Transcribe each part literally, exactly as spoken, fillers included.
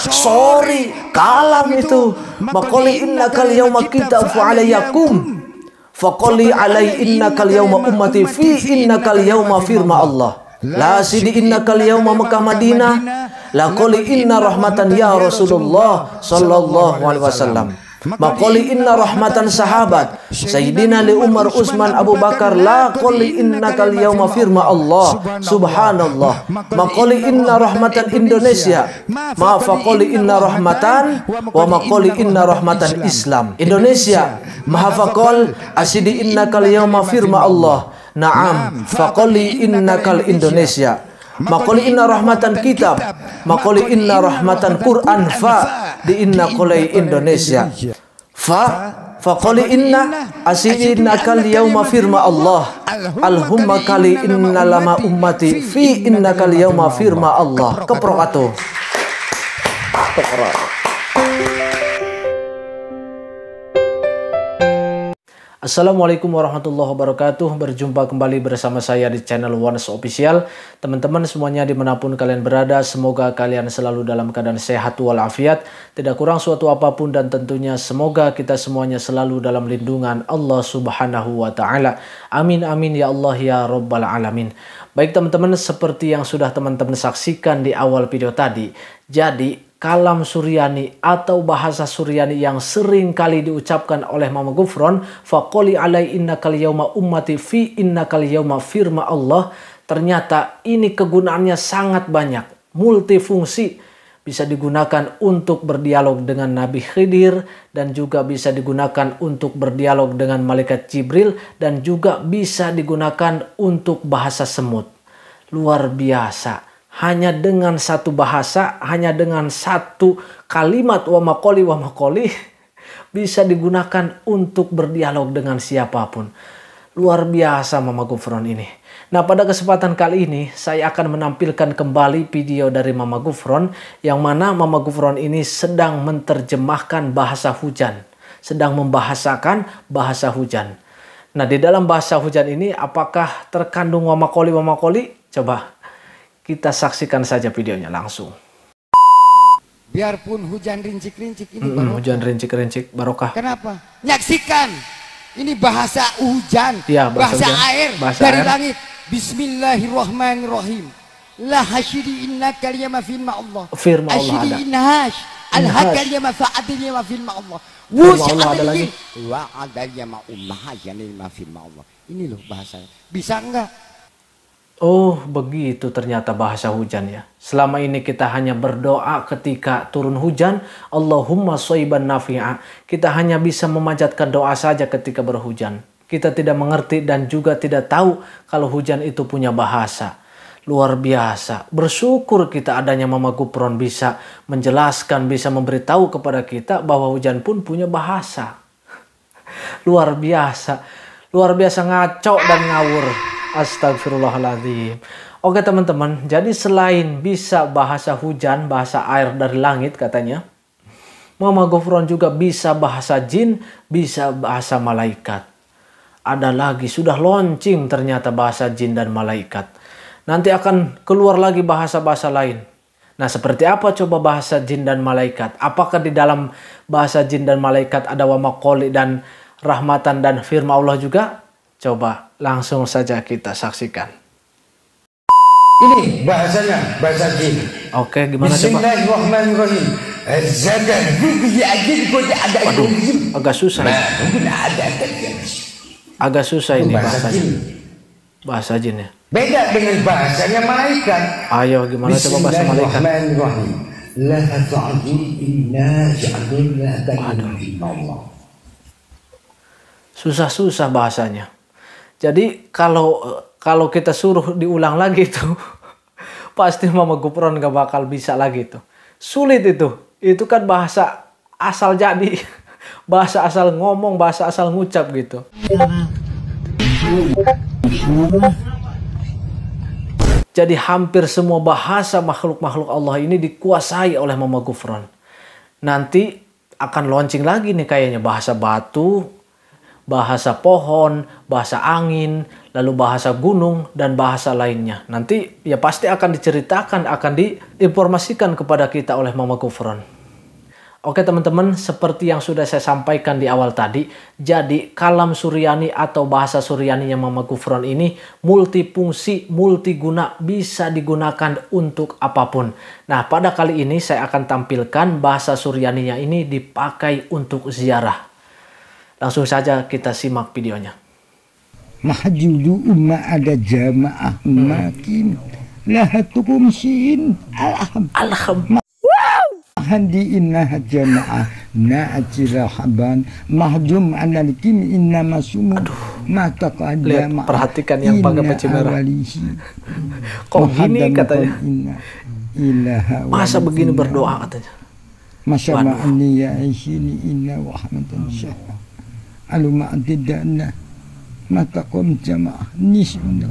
sorry, kalam itu. Maqali innakal yawma kitabu alayyakum. Faqali alai innakal yawma ummati fi innakal yawma firma Allah. La sidi innakal yawma Makkah Madinah. La qali inna rahmatan ya Rasulullah sallallahu alaihi wasallam. Maqali inna rahmatan sahabat Sayyidina li Umar Utsman Abu Bakar. La qali innakal yawma firma Allah subhanallah. Maqali inna rahmatan Indonesia. Ma faqali inna rahmatan wa maqali inna rahmatan Islam Indonesia. Maha faqal asidi innakal yawma firma Allah. Naam faqali innakal Indonesia. Maqali inna rahmatan kitab. Maqali inna rahmatan Quran. Fa di inna qali Indonesia. Fa faqali inna asidi innakal yawma firma Allah. Alhumma kali inna lama ummati fi innakal yawma firma Allah. Keprokatu. Assalamualaikum warahmatullahi wabarakatuh. Berjumpa kembali bersama saya di channel Once Official. Teman-teman semuanya dimanapun kalian berada, semoga kalian selalu dalam keadaan sehat walafiat, tidak kurang suatu apapun, dan tentunya semoga kita semuanya selalu dalam lindungan Allah subhanahu wa ta'ala. Amin amin ya Allah ya rabbal alamin. Baik teman-teman, seperti yang sudah teman-teman saksikan di awal video tadi, jadi kalam Suryani atau bahasa Suryani yang sering kali diucapkan oleh Mama Gufron, faqali alai innakal yauma ummati fi innakal yauma firma Allah, ternyata ini kegunaannya sangat banyak, multifungsi. Bisa digunakan untuk berdialog dengan Nabi Khidir, dan juga bisa digunakan untuk berdialog dengan Malaikat Jibril, dan juga bisa digunakan untuk bahasa semut. Luar biasa. Hanya dengan satu bahasa, hanya dengan satu kalimat wa maqali wa maqali bisa digunakan untuk berdialog dengan siapapun. Luar biasa Mama Gufron ini. Nah, pada kesempatan kali ini saya akan menampilkan kembali video dari Mama Gufron, yang mana Mama Gufron ini sedang menerjemahkan bahasa hujan, sedang membahasakan bahasa hujan. Nah, di dalam bahasa hujan ini apakah terkandung wa maqali wa maqali? Coba kita saksikan saja videonya langsung. Biarpun hujan rincik-rincik ini mm -mm, hujan rincik-rincik barokah. Kenapa? Nyaksikan. Ini bahasa hujan, ya, bahasa, bahasa hujan. air bahasa dari air. langit. Bismillahirrahmanirrahim. La hashidi innaka liyama firma Allah. Firma Allah Ashidi ada. innahash. Al-hakal yama fa'adil yama firma Allah. Firma Allah ada lagi. Wa'adal yama ummaha yama firma Allah. Ini loh bahasanya. Bisa enggak? Oh, begitu ternyata bahasa hujan ya. Selama ini kita hanya berdoa ketika turun hujan, Allahumma shayban nafi'a. Kita hanya bisa memanjatkan doa saja ketika berhujan. Kita tidak mengerti dan juga tidak tahu kalau hujan itu punya bahasa. Luar biasa. Bersyukur kita adanya Mama Gufron bisa menjelaskan, bisa memberitahu kepada kita bahwa hujan pun punya bahasa. Luar biasa. Luar biasa ngaco dan ngawur. Astagfirullahaladzim. Oke teman-teman, jadi selain bisa bahasa hujan, bahasa air dari langit katanya, Mama Gufron juga bisa bahasa jin, bisa bahasa malaikat. Ada lagi, sudah launching ternyata bahasa jin dan malaikat. Nanti akan keluar lagi bahasa-bahasa lain. Nah, seperti apa coba bahasa jin dan malaikat? Apakah di dalam bahasa jin dan malaikat ada wa maqali dan rahmatan dan firman Allah juga? Coba langsung saja kita saksikan. Ini bahasanya, bahasa jin. Oke, gimana coba? Bismillahirrahmanirrahim. Waduh, agak susah. Agak susah ini bahasa jin. Bahasa jin ya. Beda dengan bahasanya malaikat. Ayo, gimana coba bahasa malaikat? Waduh. Susah-susah bahasanya. Jadi kalau kalau kita suruh diulang lagi itu pasti Mama Gufron gak bakal bisa lagi itu. Sulit itu. Itu kan bahasa asal jadi. Bahasa asal ngomong, bahasa asal ngucap gitu. Jadi hampir semua bahasa makhluk-makhluk Allah ini dikuasai oleh Mama Gufron. Nanti akan launching lagi nih kayaknya bahasa batu, bahasa pohon, bahasa angin, lalu bahasa gunung, dan bahasa lainnya. Nanti ya pasti akan diceritakan, akan diinformasikan kepada kita oleh Mama Gufron. Oke teman-teman, seperti yang sudah saya sampaikan di awal tadi, jadi kalam Suryani atau bahasa Suryani yang Mama Gufron ini multifungsi, multiguna, bisa digunakan untuk apapun. Nah, pada kali ini saya akan tampilkan bahasa Suryaninya ini dipakai untuk ziarah. Langsung saja kita simak videonya. Mahjudu umma ada jamaah makin lahatukum sin alham Alhamdulillah. handi inna jamaah na'ajira haban mahjum analikim inna masumu mata qadama. Perhatikan yang pakai peci merah. Kok gini katanya? Masa begini berdoa katanya? Masya ma'ani ya isini inna wahmatan syah aluma antidana mata qom jamaah nisbuna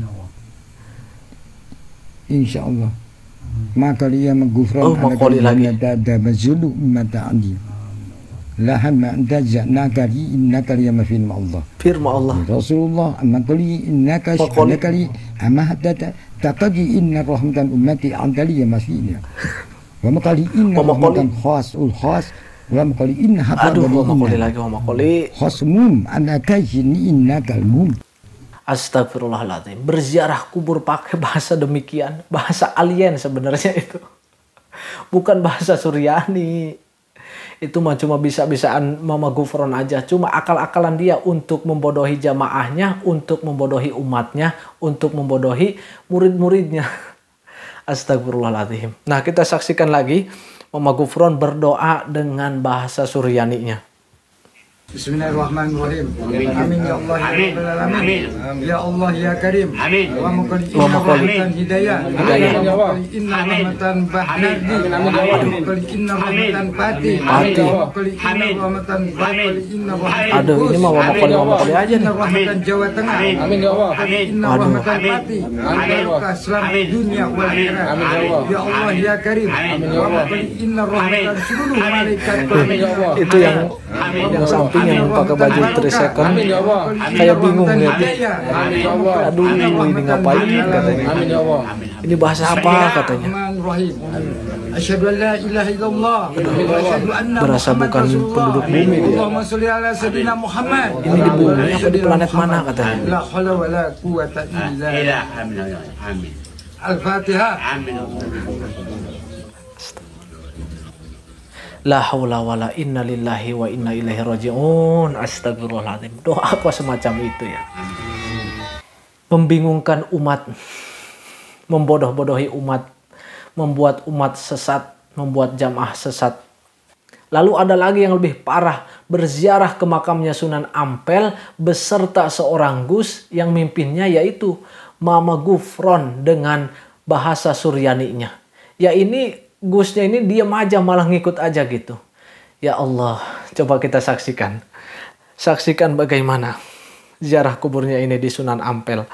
insyaallah. Maka dia menggufran oh, makoli lagi. Ada mazulu mata andi. Lahan ma antaja nakari innaka ya mafil Allah. Firman Allah. Rasulullah makoli innaka nakari ama hatta taqadi inna rahmatan ummati andali ya mafil. Wa makali inna rahmatan khasul khas wa makali inna hatta aduh makoli lagi wa makoli khasmum anaka jini innaka mum. Astagfirullahaladzim, berziarah kubur pakai bahasa demikian, bahasa alien sebenarnya itu, bukan bahasa Suryani. Itu mah cuma bisa-bisaan Mama Gufron aja, cuma akal-akalan dia untuk membodohi jamaahnya, untuk membodohi umatnya, untuk membodohi murid-muridnya. Astagfirullahaladzim. Nah, kita saksikan lagi Mama Gufron berdoa dengan bahasa Suryaninya. Bismillahirrahmanirrahim. Amin ya Allah ya Rabbal alamin. Ya Allah ya Karim. Amin. Wa muqali inna rahmatan hidayah. Hidayah. Wa muqali inna rahmatan bahnadi. Wa muqali inna rahmatan pati. Pati. Wa muqali inna rahmatan bahnadi. Inna rahmatan Aduh, ini mah Mama Koli Mama Koli aja nih. Inna rahmatan Jawa Tengah. Amin ya Allah. Inna Aduh. rahmatan pati. Barokah Islam dunia wal akhirat. Amin ya Allah. Ya Allah ya Karim. Amin ya Wa Allah. muqali inna rahmatan seluruh malaikat. Amin ya Allah. Itu yang yang samping yang pakai baju trisecond Amin ya Allah. kayak bingung lihatnya. Amin ya Allah. Aduh, ini ngapain katanya? Amin ya Allah. Ini bahasa apa katanya? Bismillahirrahmanirrahim. Asyhadu an la ilaha illallah wa asyhadu anna Berasa Muhammadar bukan Rasulullah. penduduk bumi dia. Allahumma sholli ala sayyidina Muhammad. Ini di bumi apa di planet mana katanya? La haula wa la quwwata illa billah. Amin ya Allah. Amin. Al-Fatihah. Amin. La haula wala inna lillahi wa inna ilaihi raji'un. Astagfirullahaladzim. Doa apa semacam itu ya? Membingungkan umat, membodoh-bodohi umat, membuat umat sesat, membuat jamaah sesat. Lalu ada lagi yang lebih parah, berziarah ke makamnya Sunan Ampel beserta seorang gus yang mimpinnya yaitu Mama Gufron dengan bahasa Suryaninya. Ya ini Gusnya ini diam aja, malah ngikut aja gitu. Ya Allah, coba kita saksikan. Saksikan bagaimana ziarah kuburnya ini di Sunan Ampel.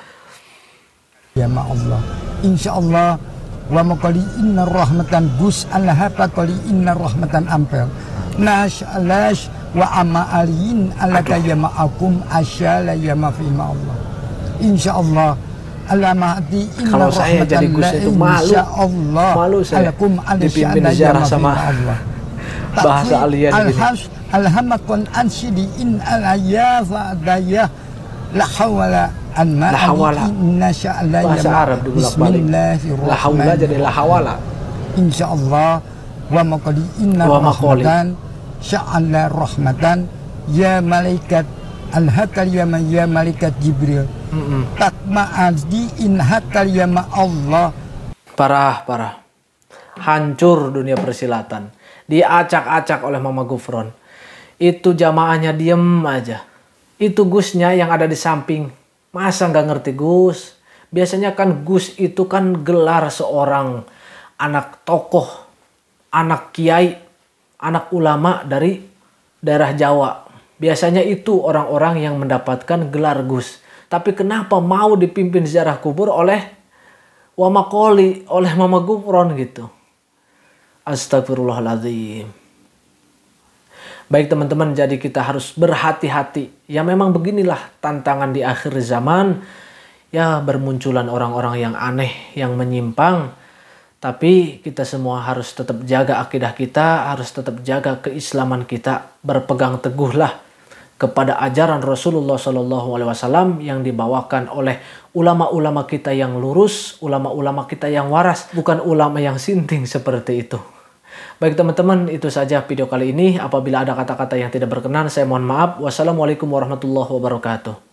Ya ma Allah. Insyaallah wa maqali inna rahmatan Gus Allah qali inna rahmatan Ampel. Nash alash wa amma aliin alaka ya ma'akum asyala ya ma fi ma Allah. Insyaallah kalau saya jadi Gus itu malu, malu saya dipimpin ziarah sama bahasa alien gini. Alhamakun ansidi in alayafa dayah la hawala an ma'ali inna sya'ala bahasa Arab dibulak balik. La hawla jadi la hawala. Insyaallah wa maqali inna rahmatan sya'ala rahmatan ya malaikat al-hakal ya ya malaikat Jibril. Tak ma'adi in hakal ya ma Allah. Parah, parah. Hancur dunia persilatan. Diacak-acak oleh Mama Gufron. Itu jamaahnya diem aja. Itu Gusnya yang ada di samping. Masa nggak ngerti Gus? Biasanya kan Gus itu kan gelar seorang anak tokoh, anak kiai, anak ulama dari daerah Jawa. Biasanya itu orang-orang yang mendapatkan gelar Gus. Tapi kenapa mau dipimpin ziarah kubur oleh Wama Koli, oleh Mama Gufron gitu. Astagfirullahaladzim. Baik teman-teman, jadi kita harus berhati-hati. Ya memang beginilah tantangan di akhir zaman. ya bermunculan orang-orang yang aneh, yang menyimpang. Tapi kita semua harus tetap jaga akidah kita, harus tetap jaga keislaman kita, berpegang teguhlah kepada ajaran Rasulullah Shallallahu Alaihi Wasallam yang dibawakan oleh ulama-ulama kita yang lurus, ulama-ulama kita yang waras, bukan ulama yang sinting seperti itu. Baik teman-teman, itu saja video kali ini. Apabila ada kata-kata yang tidak berkenan, saya mohon maaf. Wassalamualaikum warahmatullahi wabarakatuh.